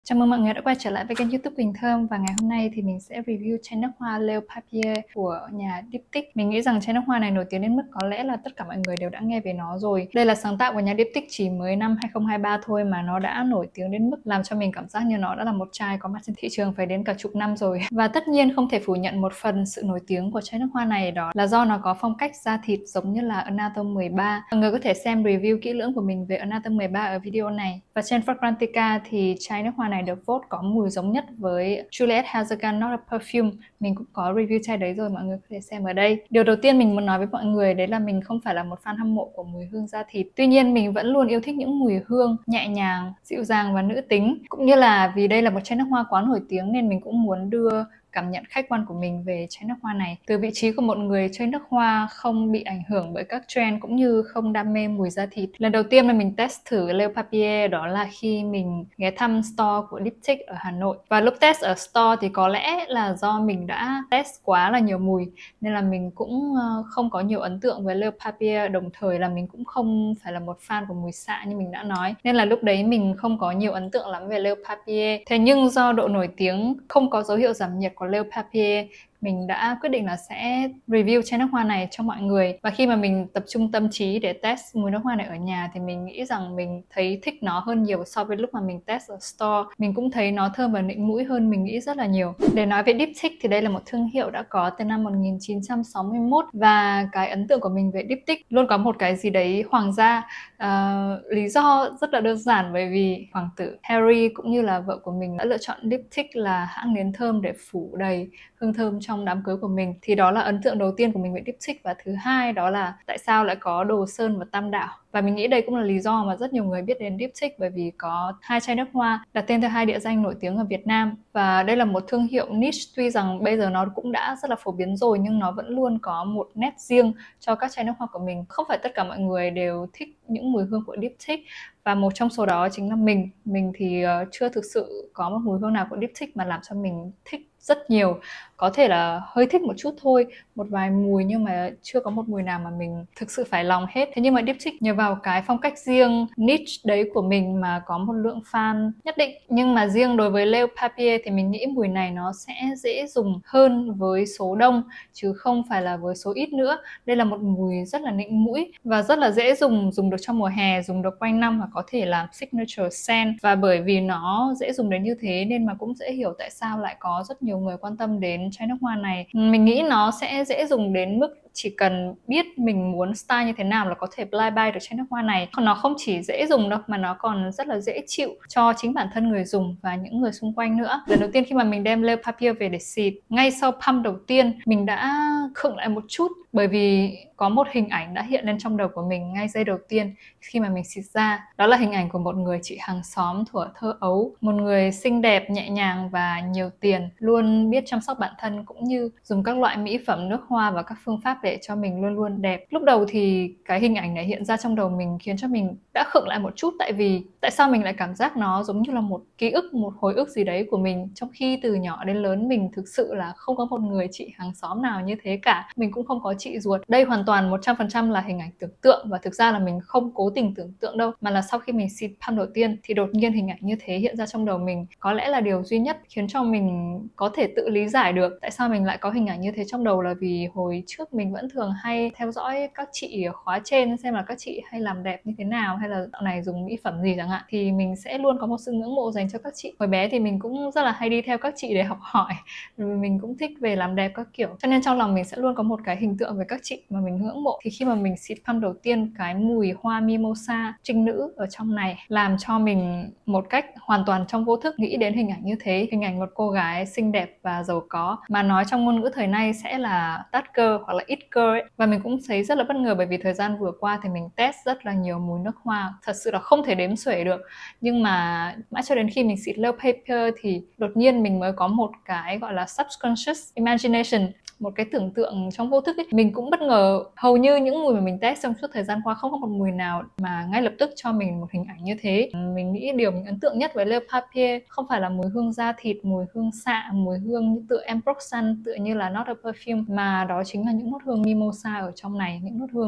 Chào mừng mọi người đã quay trở lại với kênh YouTube Quỳnh Thơm. Và ngày hôm nay thì mình sẽ review chai nước hoa Le Papier của nhà Diptyque. Mình nghĩ rằng chai nước hoa này nổi tiếng đến mức có lẽ là tất cả mọi người đều đã nghe về nó rồi. Đây là sáng tạo của nhà Diptyque chỉ mới năm 2023 thôi mà nó đã nổi tiếng đến mức làm cho mình cảm giác như nó đã là một chai có mặt trên thị trường phải đến cả chục năm rồi. Và tất nhiên không thể phủ nhận một phần sự nổi tiếng của chai nước hoa này, đó là do nó có phong cách da thịt giống như là Anatom 13. Mọi người có thể xem review kỹ lưỡng của mình về Anatom 13 ở video này. Và trên Fragrantica thì chai nước hoa này được vote có mùi giống nhất với Juliette Hazegan Not a Perfume. Mình cũng có review chai đấy rồi, mọi người có thể xem ở đây. Điều đầu tiên mình muốn nói với mọi người đấy là mình không phải là một fan hâm mộ của mùi hương da thịt. Tuy nhiên mình vẫn luôn yêu thích những mùi hương nhẹ nhàng, dịu dàng và nữ tính. Cũng như là vì đây là một chai nước hoa quá nổi tiếng nên mình cũng muốn đưa cảm nhận khách quan của mình về chai nước hoa này từ vị trí của một người chơi nước hoa không bị ảnh hưởng bởi các trend cũng như không đam mê mùi da thịt. Lần đầu tiên mà mình test thử Le Papier đó là khi mình ghé thăm store của Diptyque ở Hà Nội. Và lúc test ở store thì có lẽ là do mình đã test quá là nhiều mùi nên là mình cũng không có nhiều ấn tượng với Le Papier, đồng thời là mình cũng không phải là một fan của mùi xạ như mình đã nói, nên là lúc đấy mình không có nhiều ấn tượng lắm về Le Papier. Thế nhưng do độ nổi tiếng không có dấu hiệu giảm nhiệt của Le Papier, mình đã quyết định là sẽ review chai nước hoa này cho mọi người. Và khi mà mình tập trung tâm trí để test mùi nước hoa này ở nhà thì mình nghĩ rằng mình thấy thích nó hơn nhiều so với lúc mà mình test ở store. Mình cũng thấy nó thơm và nịnh mũi hơn mình nghĩ rất là nhiều. Để nói về Diptyque thì đây là một thương hiệu đã có từ năm 1961 và cái ấn tượng của mình về Diptyque luôn có một cái gì đấy hoàng gia. Lý do rất là đơn giản, bởi vì hoàng tử Harry cũng như là vợ của mình đã lựa chọn Diptyque là hãng nến thơm để phủ đầy hương thơm trong đám cưới của mình. Thì đó là ấn tượng đầu tiên của mình về Diptyque. Và thứ hai đó là tại sao lại có Đồ Sơn và Tam Đảo. Và mình nghĩ đây cũng là lý do mà rất nhiều người biết đến Diptyque, bởi vì có hai chai nước hoa đặt tên theo hai địa danh nổi tiếng ở Việt Nam. Và đây là một thương hiệu niche, tuy rằng bây giờ nó cũng đã rất là phổ biến rồi nhưng nó vẫn luôn có một nét riêng cho các chai nước hoa của mình. Không phải tất cả mọi người đều thích những mùi hương của Diptyque, và một trong số đó chính là mình. Mình thì chưa thực sự có một mùi hương nào của Diptyque mà làm cho mình thích rất nhiều. Có thể là hơi thích một chút thôi, một vài mùi, nhưng mà chưa có một mùi nào mà mình thực sự phải lòng hết. Thế nhưng mà Diptyque nhờ vào cái phong cách riêng niche đấy của mình mà có một lượng fan nhất định. Nhưng mà riêng đối với Le Papier thì mình nghĩ mùi này nó sẽ dễ dùng hơn với số đông chứ không phải là với số ít nữa. Đây là một mùi rất là nịnh mũi và rất là dễ dùng được trong mùa hè, dùng được quanh năm và có thể làm signature scent. Và bởi vì nó dễ dùng đến như thế nên mà cũng dễ hiểu tại sao lại có rất nhiều người quan tâm đến chai nước hoa này. Mình nghĩ nó sẽ dễ dùng đến mức chỉ cần biết mình muốn style như thế nào là có thể fly by được chai nước hoa này. Còn nó không chỉ dễ dùng đâu mà nó còn rất là dễ chịu cho chính bản thân người dùng và những người xung quanh nữa. Lần đầu tiên khi mà mình đem Le Papier về để xịt, ngay sau pump đầu tiên mình đã khựng lại một chút, bởi vì có một hình ảnh đã hiện lên trong đầu của mình ngay giây đầu tiên khi mà mình xịt ra. Đó là hình ảnh của một người chị hàng xóm thuở thơ ấu, một người xinh đẹp, nhẹ nhàng và nhiều tiền, luôn biết chăm sóc bản thân cũng như dùng các loại mỹ phẩm, nước hoa và các phương pháp để cho mình luôn luôn đẹp. Lúc đầu thì cái hình ảnh này hiện ra trong đầu mình khiến cho mình đã khựng lại một chút, tại sao mình lại cảm giác nó giống như là một ký ức, một hồi ức gì đấy của mình, trong khi từ nhỏ đến lớn mình thực sự là không có một người chị hàng xóm nào như thế cả. Mình cũng không có chị ruột. Đây hoàn toàn 100% là hình ảnh tưởng tượng, và thực ra là mình không cố tình tưởng tượng đâu, mà là sau khi mình xịt pump đầu tiên thì đột nhiên hình ảnh như thế hiện ra trong đầu mình. Có lẽ là điều duy nhất khiến cho mình có thể tự lý giải được tại sao mình lại có hình ảnh như thế trong đầu, là vì hồi trước mình vẫn thường hay theo dõi các chị ở khóa trên xem là các chị hay làm đẹp như thế nào, hay là dạo này dùng mỹ phẩm gì chẳng hạn, thì mình sẽ luôn có một sự ngưỡng mộ dành cho các chị. Hồi bé thì mình cũng rất là hay đi theo các chị để học hỏi, mình cũng thích về làm đẹp các kiểu, cho nên trong lòng mình sẽ luôn có một cái hình tượng về các chị mà mình ngưỡng mộ. Thì khi mà mình xịt pump đầu tiên, cái mùi hoa mimosa trinh nữ ở trong này làm cho mình một cách hoàn toàn trong vô thức nghĩ đến hình ảnh như thế, hình ảnh một cô gái xinh đẹp và giàu có, mà nói trong ngôn ngữ thời nay sẽ là that girl hoặc là it girl ấy. Và mình cũng thấy rất là bất ngờ, bởi vì thời gian vừa qua thì mình test rất là nhiều mùi nước hoa, thật sự là không thể đếm xuể được. Nhưng mà mãi cho đến khi mình xịt Le Papier thì đột nhiên mình mới có một cái gọi là subconscious imagination, một cái tưởng tượng trong vô thức ấy. Mình cũng bất ngờ, hầu như những mùi mà mình test trong suốt thời gian qua không có một mùi nào mà ngay lập tức cho mình một hình ảnh như thế. Mình nghĩ điều mình ấn tượng nhất với Le Papier không phải là mùi hương da thịt, mùi hương xạ, mùi hương tựa Ambroxan, tựa như là Not a Perfume, mà đó chính là những nốt hương mimosa ở trong này, những nốt hương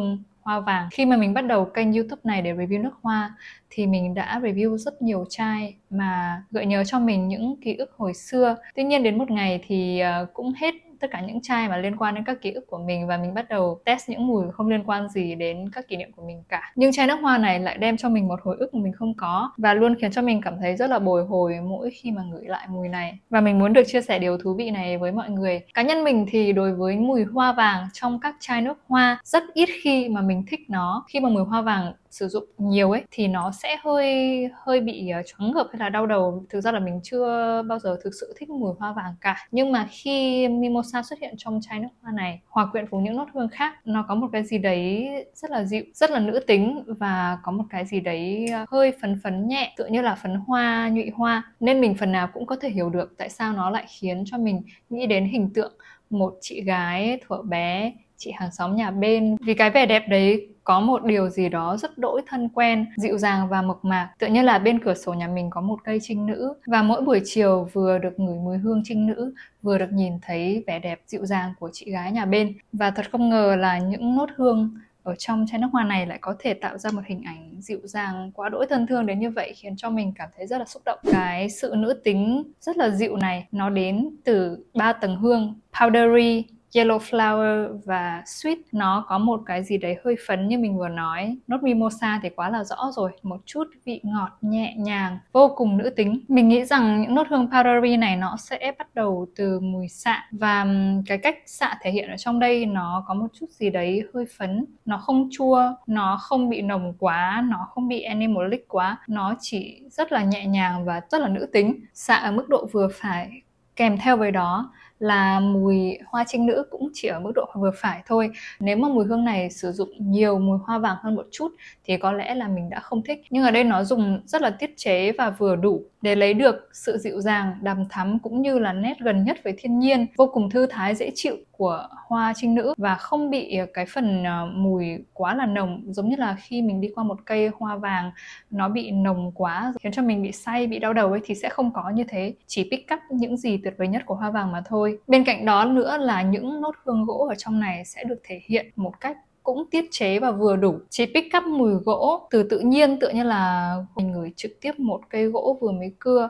hoa vàng. Khi mà mình bắt đầu kênh YouTube này để review nước hoa thì mình đã review rất nhiều chai mà gợi nhớ cho mình những ký ức hồi xưa. Tuy nhiên đến một ngày thì cũng hết tất cả những chai mà liên quan đến các ký ức của mình và mình bắt đầu test những mùi không liên quan gì đến các kỷ niệm của mình cả. Nhưng chai nước hoa này lại đem cho mình một hồi ức mà mình không có và luôn khiến cho mình cảm thấy rất là bồi hồi mỗi khi mà ngửi lại mùi này. Và mình muốn được chia sẻ điều thú vị này với mọi người. Cá nhân mình thì đối với mùi hoa vàng trong các chai nước hoa rất ít khi mà mình thích nó. Khi mà mùi hoa vàng sử dụng nhiều ấy thì nó sẽ hơi bị choáng ngợp hay là đau đầu. Thực ra là mình chưa bao giờ thực sự thích mùi hoa vàng cả. Nhưng mà khi Mimosa xuất hiện trong chai nước hoa này hòa quyện cùng những nốt hương khác, nó có một cái gì đấy rất là dịu, rất là nữ tính và có một cái gì đấy hơi phấn phấn nhẹ, tựa như là phấn hoa, nhụy hoa. Nên mình phần nào cũng có thể hiểu được tại sao nó lại khiến cho mình nghĩ đến hình tượng một chị gái thuở bé, chị hàng xóm nhà bên. Vì cái vẻ đẹp đấy có một điều gì đó rất đỗi thân quen, dịu dàng và mộc mạc. Tựa như là bên cửa sổ nhà mình có một cây trinh nữ và mỗi buổi chiều vừa được ngửi mùi hương trinh nữ, vừa được nhìn thấy vẻ đẹp dịu dàng của chị gái nhà bên. Và thật không ngờ là những nốt hương ở trong chai nước hoa này lại có thể tạo ra một hình ảnh dịu dàng quá đỗi thân thương đến như vậy, khiến cho mình cảm thấy rất là xúc động. Cái sự nữ tính rất là dịu này nó đến từ 3 tầng hương: powdery, yellow flower và sweet. Nó có một cái gì đấy hơi phấn như mình vừa nói. Nốt mimosa thì quá là rõ rồi, một chút vị ngọt nhẹ nhàng, vô cùng nữ tính. Mình nghĩ rằng những nốt hương powdery này nó sẽ bắt đầu từ mùi xạ và cái cách xạ thể hiện ở trong đây nó có một chút gì đấy hơi phấn. Nó không chua, nó không bị nồng quá, nó không bị animalic quá, nó chỉ rất là nhẹ nhàng và rất là nữ tính. Xạ ở mức độ vừa phải, kèm theo với đó là mùi hoa trinh nữ cũng chỉ ở mức độ vừa phải thôi. Nếu mà mùi hương này sử dụng nhiều mùi hoa vàng hơn một chút thì có lẽ là mình đã không thích. Nhưng ở đây nó dùng rất là tiết chế và vừa đủ để lấy được sự dịu dàng, đằm thắm cũng như là nét gần nhất với thiên nhiên, vô cùng thư thái dễ chịu của hoa trinh nữ và không bị cái phần mùi quá là nồng, giống như là khi mình đi qua một cây hoa vàng nó bị nồng quá khiến cho mình bị say, bị đau đầu ấy, thì sẽ không có như thế, chỉ pick up những gì tuyệt vời nhất của hoa vàng mà thôi. Bên cạnh đó nữa là những nốt hương gỗ ở trong này sẽ được thể hiện một cách cũng tiết chế và vừa đủ, chỉ pick up mùi gỗ từ tự nhiên, tựa như là mình ngửi trực tiếp một cây gỗ vừa mới cưa.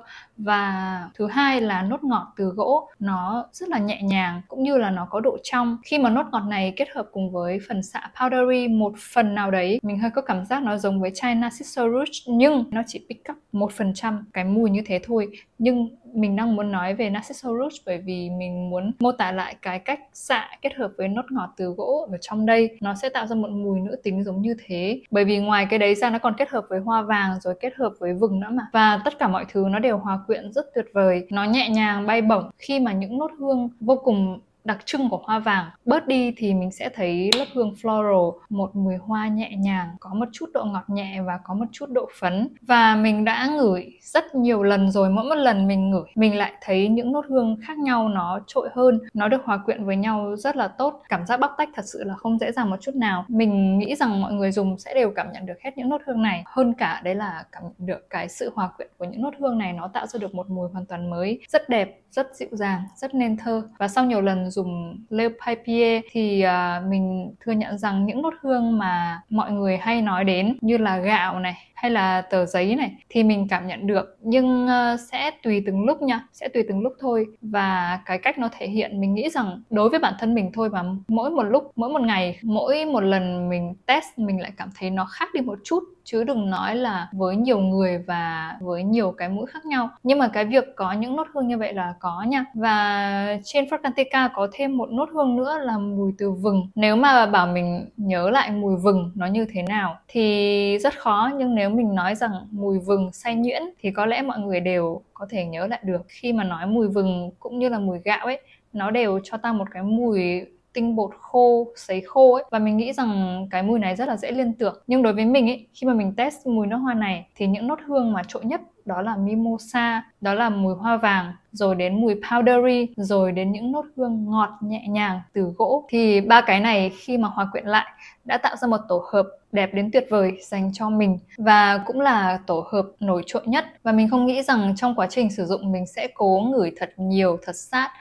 Và thứ hai là nốt ngọt từ gỗ, nó rất là nhẹ nhàng cũng như là nó có độ trong. Khi mà nốt ngọt này kết hợp cùng với phần xạ powdery một phần nào đấy, mình hơi có cảm giác nó giống với chai Narciso Rouge, nhưng nó chỉ pick up 1% cái mùi như thế thôi. Nhưng mình đang muốn nói về Narciso Rouge bởi vì mình muốn mô tả lại cái cách xạ kết hợp với nốt ngọt từ gỗ ở trong đây, nó sẽ tạo ra một mùi nữ tính giống như thế. Bởi vì ngoài cái đấy ra nó còn kết hợp với hoa vàng rồi kết hợp với vừng nữa mà. Và tất cả mọi thứ nó đều hòa quyện rất tuyệt vời. Nó nhẹ nhàng bay bổng khi mà những nốt hương vô cùng đặc trưng của hoa vàng bớt đi thì mình sẽ thấy lớp hương floral, một mùi hoa nhẹ nhàng, có một chút độ ngọt nhẹ và có một chút độ phấn. Và mình đã ngửi rất nhiều lần rồi, mỗi một lần mình ngửi mình lại thấy những nốt hương khác nhau nó trội hơn, nó được hòa quyện với nhau rất là tốt. Cảm giác bóc tách thật sự là không dễ dàng một chút nào. Mình nghĩ rằng mọi người dùng sẽ đều cảm nhận được hết những nốt hương này. Hơn cả đấy là cảm nhận được cái sự hòa quyện của những nốt hương này, nó tạo ra được một mùi hoàn toàn mới, rất đẹp, rất dịu dàng, rất nên thơ. Và sau nhiều lần dùng Le Papier thì mình thừa nhận rằng những nốt hương mà mọi người hay nói đến như là gạo này hay là tờ giấy này thì mình cảm nhận được, nhưng sẽ tùy từng lúc nha, sẽ tùy từng lúc thôi. Và cái cách nó thể hiện, mình nghĩ rằng đối với bản thân mình thôi mà mỗi một lúc, mỗi một ngày, mỗi một lần mình test mình lại cảm thấy nó khác đi một chút, chứ đừng nói là với nhiều người và với nhiều cái mũi khác nhau. Nhưng mà cái việc có những nốt hương như vậy là có nha. Và trên Fragrantica có thêm một nốt hương nữa là mùi từ vừng. Nếu mà bảo mình nhớ lại mùi vừng nó như thế nào thì rất khó, nhưng nếu mình nói rằng mùi vừng xay nhuyễn thì có lẽ mọi người đều có thể nhớ lại được. Khi mà nói mùi vừng cũng như là mùi gạo ấy, nó đều cho ta một cái mùi tinh bột khô, sấy khô ấy. Và mình nghĩ rằng cái mùi này rất là dễ liên tưởng. Nhưng đối với mình ấy, khi mà mình test mùi nước hoa này thì những nốt hương mà trội nhất đó là mimosa, đó là mùi hoa vàng, rồi đến mùi powdery, rồi đến những nốt hương ngọt nhẹ nhàng từ gỗ. Thì ba cái này khi mà hòa quyện lại đã tạo ra một tổ hợp đẹp đến tuyệt vời dành cho mình, và cũng là tổ hợp nổi trội nhất. Và mình không nghĩ rằng trong quá trình sử dụng mình sẽ cố ngửi thật nhiều, thật sát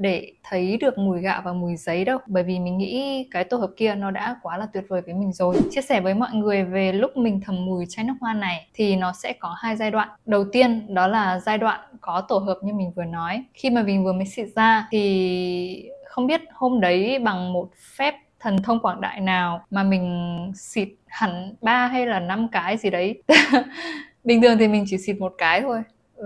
để thấy được mùi gạo và mùi giấy đâu, bởi vì mình nghĩ cái tổ hợp kia nó đã quá là tuyệt vời với mình rồi. Chia sẻ với mọi người về lúc mình thầm mùi chai nước hoa này thì nó sẽ có 2 giai đoạn. Đầu tiên đó là giai đoạn có tổ hợp như mình vừa nói. Khi mà mình vừa mới xịt ra thì không biết hôm đấy bằng một phép thần thông quảng đại nào mà mình xịt hẳn 3 hay là 5 cái gì đấy. Bình thường thì mình chỉ xịt một cái thôi,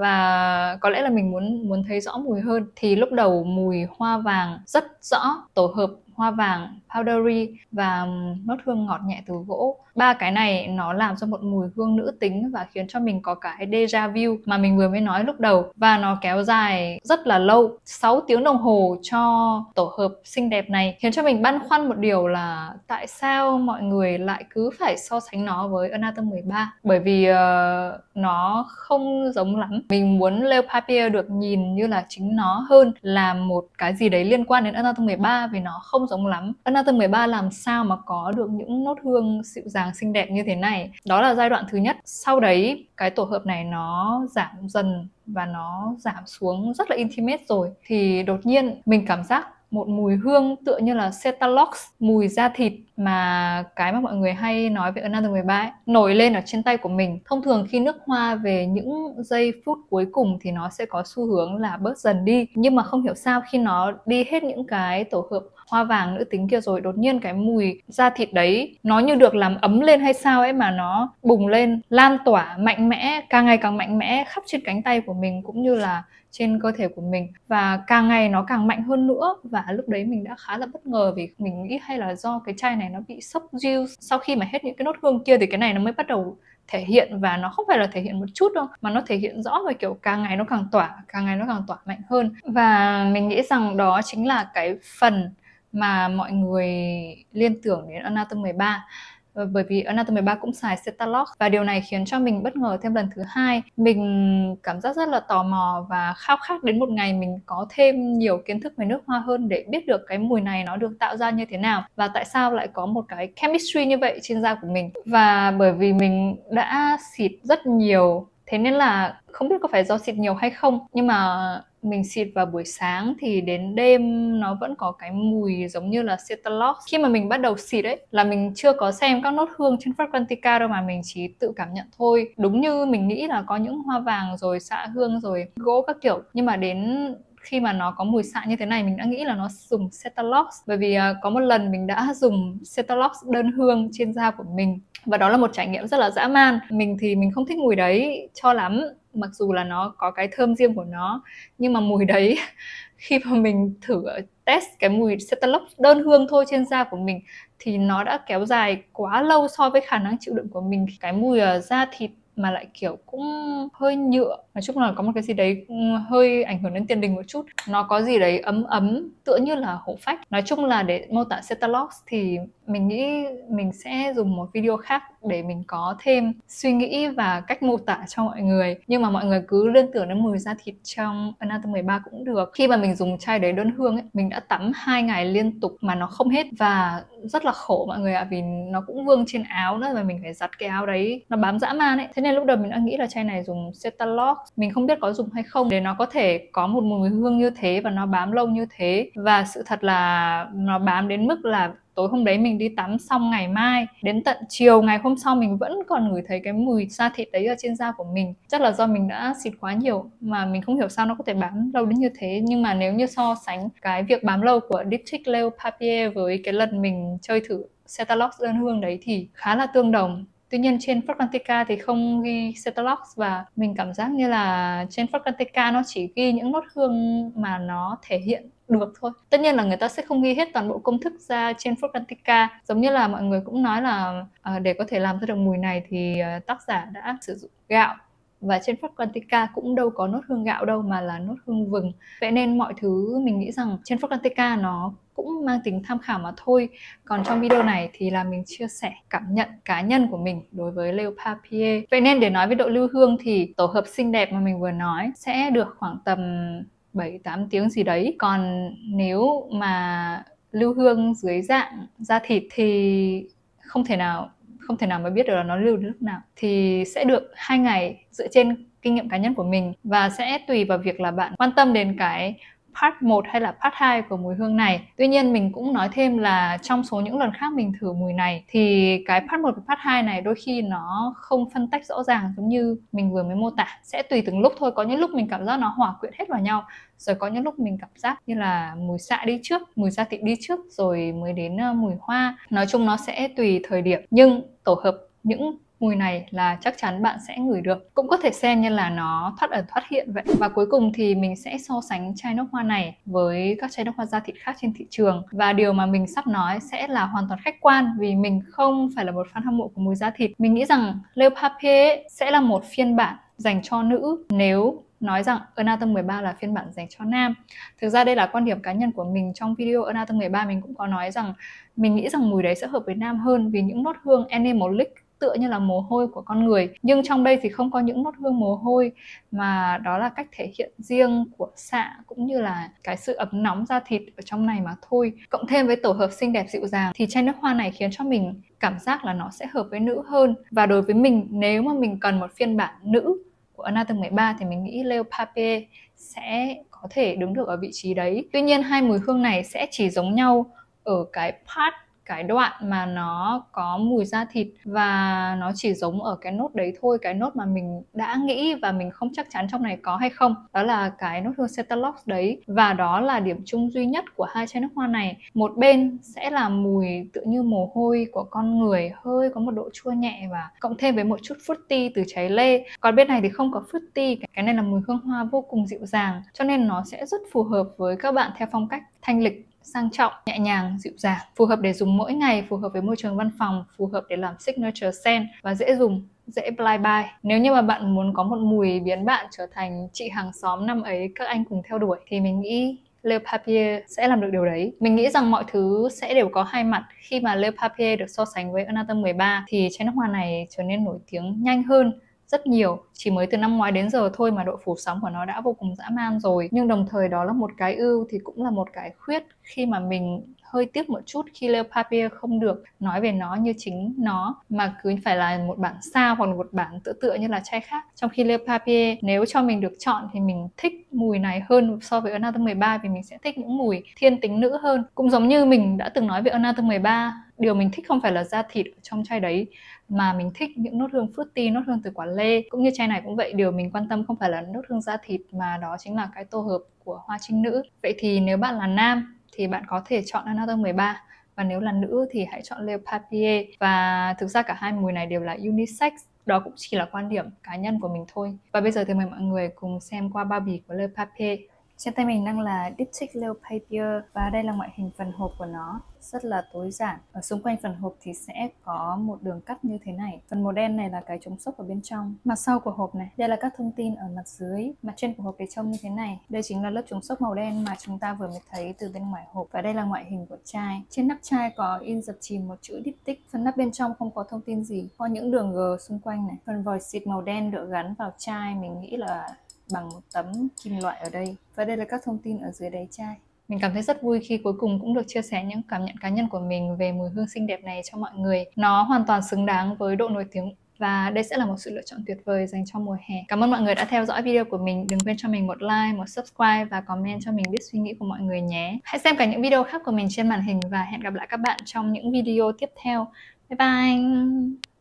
và có lẽ là mình muốn thấy rõ mùi hơn. Thì lúc đầu mùi hoa vàng rất rõ, tổ hợp hoa vàng, powdery và nốt hương ngọt nhẹ từ gỗ. 3 cái này nó làm cho một mùi hương nữ tính và khiến cho mình có cái déjà vu mà mình vừa mới nói lúc đầu. Và nó kéo dài rất là lâu, 6 tiếng đồng hồ cho tổ hợp xinh đẹp này, khiến cho mình băn khoăn một điều là tại sao mọi người lại cứ phải so sánh nó với Anatom 13. Bởi vì nó không giống lắm. Mình muốn Leo Papier được nhìn như là chính nó hơn là một cái gì đấy liên quan đến Anatom 13, vì nó không giống lắm. Anatom 13 làm sao mà có được những nốt hương dịu dàng xinh đẹp như thế này. Đó là giai đoạn thứ nhất. Sau đấy cái tổ hợp này nó giảm dần và nó giảm xuống rất là intimate rồi, thì đột nhiên mình cảm giác một mùi hương tựa như là Cetalox, mùi da thịt mà cái mà mọi người hay nói về Anatom 13 ấy, nổi lên ở trên tay của mình. Thông thường khi nước hoa về những giây phút cuối cùng thì nó sẽ có xu hướng là bớt dần đi, nhưng mà không hiểu sao khi nó đi hết những cái tổ hợp hoa vàng nữ tính kia rồi, đột nhiên cái mùi da thịt đấy nó như được làm ấm lên hay sao ấy, mà nó bùng lên, lan tỏa mạnh mẽ, càng ngày càng mạnh mẽ khắp trên cánh tay của mình cũng như là trên cơ thể của mình, và càng ngày nó càng mạnh hơn nữa. Và lúc đấy mình đã khá là bất ngờ, vì mình nghĩ hay là do cái chai này nó bị sốc juice. Sau khi mà hết những cái nốt hương kia thì cái này nó mới bắt đầu thể hiện, và nó không phải là thể hiện một chút đâu, mà nó thể hiện rõ và kiểu càng ngày nó càng tỏa, càng ngày nó càng tỏa mạnh hơn. Và mình nghĩ rằng đó chính là cái phần mà mọi người liên tưởng đến Anatom 13. Bởi vì Anatom 13 cũng xài Cetalox, và điều này khiến cho mình bất ngờ thêm lần thứ hai. Mình cảm giác rất là tò mò và khao khát đến một ngày mình có thêm nhiều kiến thức về nước hoa hơn để biết được cái mùi này nó được tạo ra như thế nào và tại sao lại có một cái chemistry như vậy trên da của mình. Và bởi vì mình đã xịt rất nhiều, thế nên là không biết có phải do xịt nhiều hay không, nhưng mà mình xịt vào buổi sáng thì đến đêm nó vẫn có cái mùi giống như là Cetalox. Khi mà mình bắt đầu xịt ấy là mình chưa có xem các nốt hương trên Fragrantica đâu, mà mình chỉ tự cảm nhận thôi. Đúng như mình nghĩ là có những hoa vàng rồi xạ hương rồi gỗ các kiểu, nhưng mà đến khi mà nó có mùi xạ như thế này mình đã nghĩ là nó dùng Cetalox. Bởi vì có một lần mình đã dùng Cetalox đơn hương trên da của mình, và đó là một trải nghiệm rất là dã man. Mình thì mình không thích mùi đấy cho lắm, mặc dù là nó có cái thơm riêng của nó, nhưng mà mùi đấy khi mà mình thử test cái mùi Cetalox đơn hương thôi trên da của mình thì nó đã kéo dài quá lâu so với khả năng chịu đựng của mình. Cái mùi da thịt mà lại kiểu cũng hơi nhựa, nói chung là có một cái gì đấy hơi ảnh hưởng đến tiền đình một chút. Nó có gì đấy ấm ấm tựa như là hổ phách. Nói chung là để mô tả Cetalox thì mình nghĩ mình sẽ dùng một video khác để mình có thêm suy nghĩ và cách mô tả cho mọi người. Nhưng mà mọi người cứ liên tưởng đến mùi da thịt trong Anatom 13 cũng được. Khi mà mình dùng chai đấy đơn hương ấy, mình đã tắm 2 ngày liên tục mà nó không hết, và rất là khổ mọi người ạ, vì nó cũng vương trên áo nữa, và mình phải giặt cái áo đấy, nó bám dã man ấy. Thế nên lúc đầu mình đã nghĩ là chai này dùng Cetalox, mình không biết có dùng hay không để nó có thể có một mùi hương như thế và nó bám lâu như thế. Và sự thật là nó bám đến mức là tối hôm đấy mình đi tắm xong, ngày mai đến tận chiều ngày hôm sau mình vẫn còn ngửi thấy cái mùi da thịt đấy ở trên da của mình. Chắc là do mình đã xịt quá nhiều mà mình không hiểu sao nó có thể bám lâu đến như thế. Nhưng mà nếu như so sánh cái việc bám lâu của Diptyque Leo Papier với cái lần mình chơi thử Cetalox đơn hương đấy thì khá là tương đồng. Tuy nhiên trên Fragrantica thì không ghi Cetalox, và mình cảm giác như là trên Fragrantica nó chỉ ghi những nốt hương mà nó thể hiện được thôi. Tất nhiên là người ta sẽ không ghi hết toàn bộ công thức ra trên Fragrantica. Giống như là mọi người cũng nói là để có thể làm ra được mùi này thì tác giả đã sử dụng gạo, và trên Fragrantica cũng đâu có nốt hương gạo đâu mà là nốt hương vừng. Vậy nên mọi thứ mình nghĩ rằng trên Fragrantica nó cũng mang tính tham khảo mà thôi. Còn trong video này thì là mình chia sẻ cảm nhận cá nhân của mình đối với Leo Papier. Vậy nên để nói về độ lưu hương thì tổ hợp xinh đẹp mà mình vừa nói sẽ được khoảng tầm 7-8 tiếng gì đấy. Còn nếu mà lưu hương dưới dạng da thịt thì không thể nào mà biết được là nó lưu đến lúc nào. Thì sẽ được 2 ngày dựa trên kinh nghiệm cá nhân của mình, và sẽ tùy vào việc là bạn quan tâm đến cái part 1 hay là part 2 của mùi hương này. Tuy nhiên mình cũng nói thêm là trong số những lần khác mình thử mùi này thì cái part 1 và part 2 này đôi khi nó không phân tách rõ ràng giống như mình vừa mới mô tả. Sẽ tùy từng lúc thôi, có những lúc mình cảm giác nó hòa quyện hết vào nhau, rồi có những lúc mình cảm giác như là mùi xạ đi trước, mùi gia thịt đi trước rồi mới đến mùi hoa. Nói chung nó sẽ tùy thời điểm, nhưng tổ hợp những mùi này là chắc chắn bạn sẽ ngửi được. Cũng có thể xem như là nó thoát ẩn thoát hiện vậy. Và cuối cùng thì mình sẽ so sánh chai nước hoa này với các chai nước hoa da thịt khác trên thị trường. Và điều mà mình sắp nói sẽ là hoàn toàn khách quan, vì mình không phải là một fan hâm mộ của mùi da thịt. Mình nghĩ rằng Le Papier sẽ là một phiên bản dành cho nữ, nếu nói rằng Anatom 13 là phiên bản dành cho nam. Thực ra đây là quan điểm cá nhân của mình. Trong video Anatom 13 mình cũng có nói rằng mình nghĩ rằng mùi đấy sẽ hợp với nam hơn, vì những nốt hương animalic tựa như là mồ hôi của con người. Nhưng trong đây thì không có những nốt hương mồ hôi, mà đó là cách thể hiện riêng của xạ cũng như là cái sự ấm nóng da thịt ở trong này mà thôi. Cộng thêm với tổ hợp xinh đẹp dịu dàng thì chai nước hoa này khiến cho mình cảm giác là nó sẽ hợp với nữ hơn. Và đối với mình, nếu mà mình cần một phiên bản nữ của Anatom 13 thì mình nghĩ Le Papier sẽ có thể đứng được ở vị trí đấy. Tuy nhiên hai mùi hương này sẽ chỉ giống nhau ở cái đoạn mà nó có mùi da thịt, và nó chỉ giống ở cái nốt đấy thôi, cái nốt mà mình đã nghĩ và mình không chắc chắn trong này có hay không, đó là cái nốt hương Cephalox đấy. Và đó là điểm chung duy nhất của hai chai nước hoa này. Một bên sẽ là mùi tựa như mồ hôi của con người, hơi có một độ chua nhẹ và cộng thêm với một chút fruity từ trái lê. Còn bên này thì không có fruity, cái này là mùi hương hoa vô cùng dịu dàng, cho nên nó sẽ rất phù hợp với các bạn theo phong cách thanh lịch, sang trọng, nhẹ nhàng, dịu dàng, phù hợp để dùng mỗi ngày, phù hợp với môi trường văn phòng, phù hợp để làm signature scent và dễ dùng, dễ fly by. Nếu như mà bạn muốn có một mùi biến bạn trở thành chị hàng xóm năm ấy các anh cùng theo đuổi thì mình nghĩ Le Papier sẽ làm được điều đấy. Mình nghĩ rằng mọi thứ sẽ đều có hai mặt. Khi mà Le Papier được so sánh với Anatom 13 thì chai nước hoa này trở nên nổi tiếng nhanh hơn rất nhiều. Chỉ mới từ năm ngoái đến giờ thôi mà độ phủ sóng của nó đã vô cùng dã man rồi. Nhưng đồng thời đó là một cái ưu thì cũng là một cái khuyết, khi mà mình hơi tiếc một chút khi Le Papier không được nói về nó như chính nó, mà cứ phải là một bản sao hoặc một bản tựa như là chai khác. Trong khi Le Papier, nếu cho mình được chọn thì mình thích mùi này hơn so với Anatom 13, vì mình sẽ thích những mùi thiên tính nữ hơn. Cũng giống như mình đã từng nói về Anatom 13, điều mình thích không phải là da thịt ở trong chai đấy, mà mình thích những nốt hương fruity, nốt hương từ quả lê. Cũng như chai này cũng vậy, điều mình quan tâm không phải là nốt hương da thịt, mà đó chính là cái tổ hợp của hoa trinh nữ. Vậy thì nếu bạn là nam thì bạn có thể chọn Anatom 13, và nếu là nữ thì hãy chọn Le Papier. Và thực ra cả hai mùi này đều là unisex, đó cũng chỉ là quan điểm cá nhân của mình thôi. Và bây giờ thì mời mọi người cùng xem qua bao bì của Le Papier. Trên tay mình đang là Diptyque Le Papier, và đây là ngoại hình phần hộp của nó, rất là tối giản. Ở xung quanh phần hộp thì sẽ có một đường cắt như thế này. Phần màu đen này là cái chống sốc ở bên trong. Mặt sau của hộp này, đây là các thông tin ở mặt dưới. Mặt trên của hộp để trông như thế này. Đây chính là lớp chống sốc màu đen mà chúng ta vừa mới thấy từ bên ngoài hộp. Và đây là ngoại hình của chai. Trên nắp chai có in dập chìm một chữ Diptyque. Phần nắp bên trong không có thông tin gì, có những đường G xung quanh này. Phần vòi xịt màu đen được gắn vào chai, mình nghĩ là bằng một tấm kim loại ở đây. Và đây là các thông tin ở dưới đáy chai. Mình cảm thấy rất vui khi cuối cùng cũng được chia sẻ những cảm nhận cá nhân của mình về mùi hương xinh đẹp này cho mọi người. Nó hoàn toàn xứng đáng với độ nổi tiếng, và đây sẽ là một sự lựa chọn tuyệt vời dành cho mùa hè. Cảm ơn mọi người đã theo dõi video của mình. Đừng quên cho mình một like, một subscribe và comment cho mình biết suy nghĩ của mọi người nhé. Hãy xem cả những video khác của mình trên màn hình, và hẹn gặp lại các bạn trong những video tiếp theo. Bye bye!